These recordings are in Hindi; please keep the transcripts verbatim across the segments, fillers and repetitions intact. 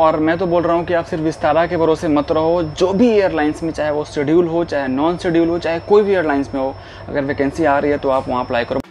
और मैं तो बोल रहा हूँ कि आप सिर्फ विस्तारा के भरोसे मत रहो। जो भी एयरलाइंस में, चाहे वो शेड्यूल हो, चाहे नॉन शेड्यूल हो, चाहे कोई भी एयरलाइंस में हो, अगर वैकेंसी आ रही है तो आप वहाँ अप्लाई करो।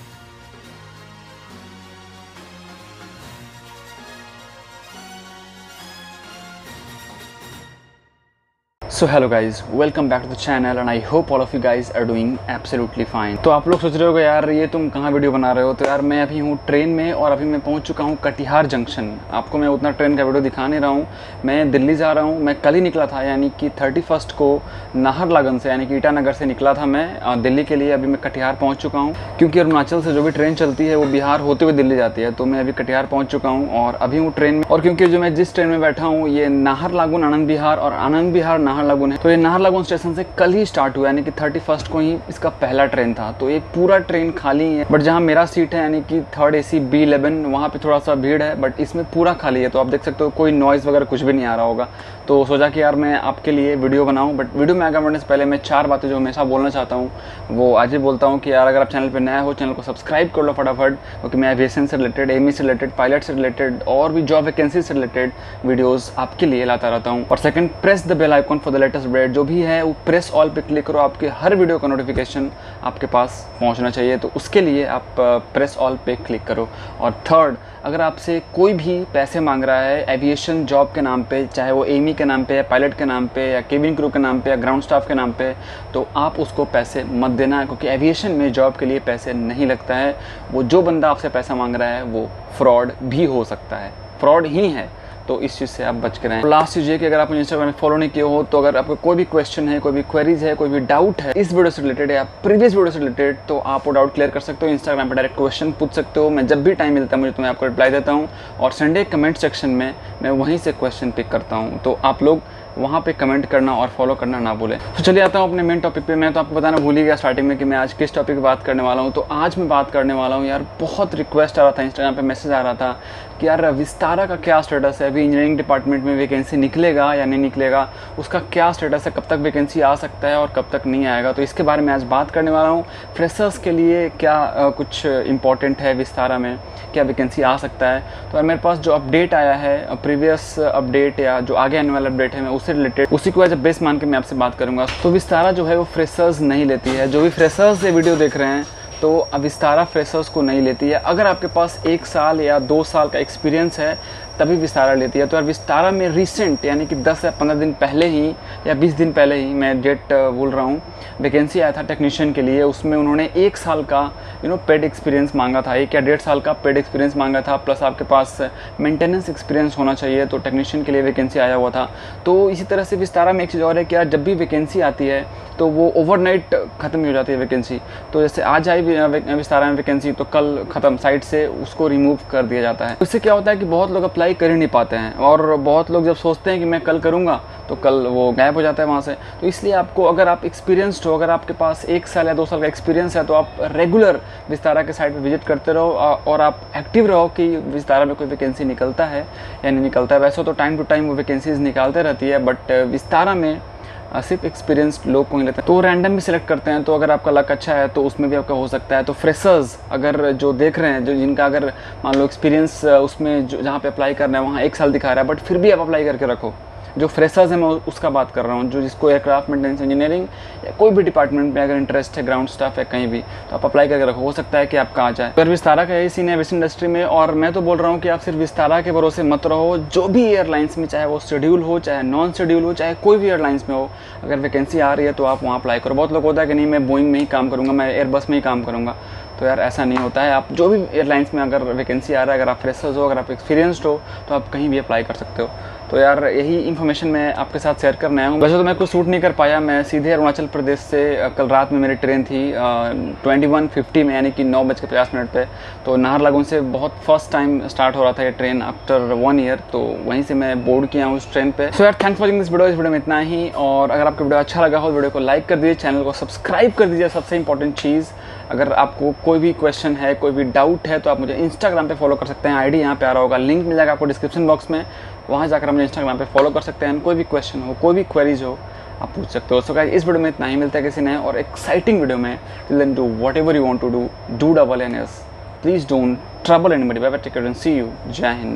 So hello guys, welcome back to the channel and I hope all of you guys are doing absolutely fine. तो आप लोग सोच रहे होगे यार ये तुम कहाँ वीडियो बना रहे हो। तो यार मैं अभी हूँ ट्रेन में और अभी मैं पहुँच चुका हूँ कटिहार जंक्शन। आपको मैं उतना ट्रेन का वीडियो दिखा नहीं रहा हूँ। मैं दिल्ली जा रहा हूँ। मैं कल ही निकला था, यानी कि थर्टी फर्स्ट को नाहरलगुन से, यानी कि ईटानगर से निकला था मैं दिल्ली के लिए। अभी मैं कटिहार पहुँच चुका हूँ, क्योंकि अरुणाचल से जो भी ट्रेन चलती है वो बिहार होते हुए दिल्ली जाती है। तो मैं अभी कटिहार पहुँच चुका हूँ और अभी हूँ ट्रेन में। और क्योंकि जो मैं जिस ट्रेन में बैठा हूँ ये नाहरलगुन आनंद विहार और आनंद विहार नाहरलगुन है। तो ये नाहरलगुन स्टेशन से कल ही स्टार्ट हुआ, यानी कि थर्टी फर्स्ट को ही इसका पहला ट्रेन था। तो एक पूरा ट्रेन खाली है, बट जहाँ मेरा सीट है यानी कि थर्ड एसी बी इलेवन, वहाँ पे थोड़ा सा भीड़ है, बट इसमें पूरा खाली है। तो आप देख सकते हो कोई नॉइज़ वगैरह कुछ भी नहीं आ रहा होगा। तो सोचा कि यार मैं आपके लिए वीडियो बनाऊँ। बट वीडियो में आगे बढ़ने से पहले मैं चार बातें जो हमेशा बोलना चाहता हूँ वो आज ही बोलता हूँ कि यार अगर आप चैनल पर नया हो, चैनल को सब्सक्राइब कर लो फटाफट, क्योंकि मैं एविएशन से रिलेटेड, एमी से रिलेटेड, पायलट से रिलेटेड और भी जॉब वैकेंसी से रिलेटेड वीडियोज़ आपके लिए लाता रहता हूँ। और second, press the bell icon for the latest update. जो भी है वो प्रेस ऑल पे क्लिक करो, आपके हर वीडियो का नोटिफिकेशन आपके पास पहुंचना चाहिए। तो उसके लिए आप प्रेस ऑल पे क्लिक करो। और थर्ड, अगर आपसे कोई भी पैसे मांग रहा है एविएशन जॉब के नाम पे, चाहे वो एमी के नाम पे या पायलट के नाम पे या केबिन क्रू के नाम पे या ग्राउंड स्टाफ के नाम पे, तो आप उसको पैसे मत देना, क्योंकि एविएशन में जॉब के लिए पैसे नहीं लगता है। वो जो बंदा आपसे पैसा मांग रहा है वो फ्रॉड भी हो सकता है, फ्रॉड ही है। तो इस चीज़ से आप बच के रहें। लास्ट चीज़ ये कि अगर आप इंस्टाग्राम में फॉलो नहीं किए हो, तो अगर आपको कोई भी क्वेश्चन है, कोई भी क्वेरीज है, कोई भी डाउट है इस वीडियो से रिलेटेड या प्रीवियस वीडियो से रिलेटेड, तो आप वो डाउट क्लियर कर सकते हो। इंस्टाग्राम पर डायरेक्ट क्वेश्चन पूछ सकते हो। मैं जब भी टाइम मिलता है मुझे तो मैं आपको रिप्लाई देता हूँ। और संडे कमेंट सेक्शन में मैं वहीं से क्वेश्चन पिक करता हूँ। तो आप लोग वहाँ पे कमेंट करना और फॉलो करना ना भूलें। तो चलिए आता हूँ अपने मेन टॉपिक पे। मैं तो आपको बताना भूल ही गया स्टार्टिंग में कि मैं आज किस टॉपिक पे बात करने वाला हूँ। तो आज मैं बात करने वाला हूँ, यार बहुत रिक्वेस्ट आ रहा था, इंस्टाग्राम पे मैसेज आ रहा था कि यार विस्तारा का क्या स्टेटस है, अभी इंजीनियरिंग डिपार्टमेंट में वैकेंसी निकलेगा या नहीं निकलेगा, उसका क्या स्टेटस है, कब तक वैकेंसी आ सकता है और कब तक नहीं आएगा। तो इसके बारे में आज बात करने वाला हूँ। फ्रेशर्स के लिए क्या आ, कुछ इंपॉर्टेंट है विस्तारा में, क्या वैकेंसी आ सकता है। तो मेरे पास जो अपडेट आया है, प्रीवियस अपडेट या जो आगे आने वाला अपडेट है, मैं उससे रिलेटेड उसी को एज अ बेस मान के मैं आपसे बात करूंगा। तो विस्तारा जो है वो फ्रेशर्स नहीं लेती है। जो भी फ्रेशर्स ये वीडियो देख रहे हैं तो विस्तारा फ्रेशर्स को नहीं लेती है। अगर आपके पास एक साल या दो साल का एक्सपीरियंस है तभी विस्तारा लेती है। तो यार विस्तारा में रिसेंट, यानी कि दस या पंद्रह दिन पहले ही या बीस दिन पहले ही, मैं डेट बोल रहा हूँ, वैकेंसी आया था टेक्नीशियन के लिए। उसमें उन्होंने एक साल का यू नो पेड एक्सपीरियंस मांगा था, एक या डेढ़ साल का पेड एक्सपीरियंस मांगा था, प्लस आपके पास मेंटेनेंस एक्सपीरियंस होना चाहिए। तो टेक्नीशियन के लिए वैकेंसी आया हुआ था। तो इसी तरह से विस्तारा में एक चीज़ और है कि यार जब भी वैकेंसी आती है तो वो ओवरनाइट ख़त्म हो जाती है वैकेंसी। तो जैसे आज आई विस्तारा में वैकेंसी तो कल ख़त्म, साइट से उसको रिमूव कर दिया जाता है। इससे क्या होता है कि बहुत लोग अप्लाई कर ही नहीं पाते हैं, और बहुत लोग जब सोचते हैं कि मैं कल करूँगा तो कल वो गायब हो जाता है वहाँ से। तो इसलिए आपको, अगर आप एक्सपीरियंस्ड हो, अगर आपके पास एक साल या दो साल का एक्सपीरियंस है, तो आप रेगुलर विस्तारा के साइट पर विजिट करते रहो और आप एक्टिव रहो कि विस्तारा में कोई वैकेंसी निकलता है या नहीं निकलता है। वैसे तो टाइम टू टाइम वो वैकेंसीज निकालते रहती है, बट विस्तारा में सिर्फ एक्सपीरियंस्ड लोग को ही लेते हैं। तो रैंडम भी सिलेक्ट करते हैं। तो अगर आपका लक अच्छा है तो उसमें भी आपका हो सकता है। तो फ्रेशर्स अगर जो देख रहे हैं, जो जिनका अगर मान लो एक्सपीरियंस उसमें जो जहाँ पे अप्लाई करना है वहाँ एक साल दिखा रहा है, बट फिर भी आप अप्लाई करके रखो। जो फ्रेशर्स हैं मैं उसका बात कर रहा हूँ, जो जिसको एयरक्राफ्ट मेंटेनेंस इंजीनियरिंग या कोई भी डिपार्टमेंट में अगर इंटरेस्ट है, ग्राउंड स्टाफ है कहीं भी, तो आप अप्लाई करके रखो, हो सकता है कि आपका आ जाए। अगर विस्तारा का यही सीन है एविएशन इंडस्ट्री में। और मैं तो बोल रहा हूँ कि आप सिर्फ विस्तारा के भरोसे मत रहो। जो भी एयरलाइंस में, चाहे वो शेड्यूल हो, चाहे नॉन शेड्यूल हो, चाहे कोई भी एयरलाइंस में हो, अगर वैकेंसी आ रही है तो आप वहाँ अप्लाई करो। बहुत लोग होता है कि नहीं मैं बोइंग में ही काम करूँगा, मैं एयरबस में ही काम करूँगा। तो यार ऐसा नहीं होता है। आप जो भी एयरलाइंस में अगर वैकेंसी आ रहा है, अगर आप फ्रेशर्स हो, अगर आप एक्सपीरियंस्ड हो, तो आप कहीं भी अप्लाई कर सकते हो। तो यार यही इन्फॉर्मेशन मैं आपके साथ शेयर करने आया हूँ। वैसे तो मैं कुछ शूट नहीं कर पाया, मैं सीधे अरुणाचल प्रदेश से, कल रात में मेरी ट्रेन थी ट्वेंटी वन फिफ्टी में, यानी कि नौ बज के पचास मिनट पे। तो नाहरलगुन से बहुत फर्स्ट टाइम स्टार्ट हो रहा था ये ट्रेन आफ्टर वन ईयर। तो वहीं से मैं बोर्ड किया हूँ उस ट्रेन पे। सो यार thanks for watching this video. इस वीडियो में इतना ही। और अगर आपको वीडियो अच्छा लगा हो वीडियो को लाइक कर दीजिए, चैनल को सब्सक्राइब कर दीजिए। सबसे इंपॉर्टेंट चीज़, अगर आपको कोई भी क्वेश्चन है, कोई भी डाउट है, तो आप मुझे इंस्टाग्राम पे फॉलो कर सकते हैं। आईडी यहाँ पे आ रहा होगा, लिंक मिल जाएगा आपको डिस्क्रिप्शन बॉक्स में, वहाँ जाकर मुझे इंस्टाग्राम पे फॉलो कर सकते हैं। कोई भी क्वेश्चन हो, कोई भी क्वेरीज हो, आप पूछ सकते हो। सो गाइस इस वीडियो में इतना ही। मिलता है किसी नए और एक्साइटिंग वीडियो में। Till then do whatever you want to do, do double N S, please don't trouble anybody. Bye bye, take care and see you. Jai Hind.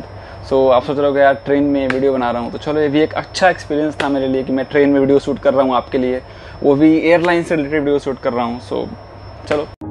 So so, आप सोच रहे हो यार ट्रेन में वीडियो बना रहा हूँ, तो चलो ये भी एक अच्छा एक्सपीरियंस था मेरे लिए कि मैं ट्रेन में वीडियो शूट कर रहा हूँ आपके लिए, वो भी एयरलाइन से रिलेटेड वीडियो शूट कर रहा हूँ। सो so, चलो।